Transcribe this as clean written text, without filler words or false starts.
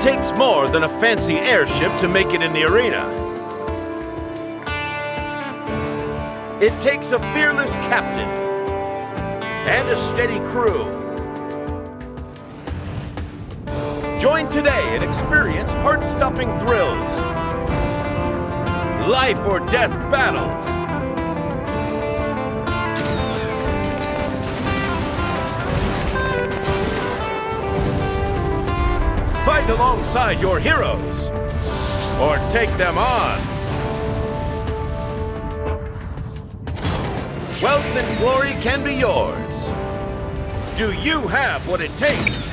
takes more than a fancy airship to make it in the arena. It takes a fearless captain and a steady crew. Join today and experience heart-stopping thrills, life or death battles, fight alongside your heroes, or take them on. Wealth and glory can be yours. Do you have what it takes?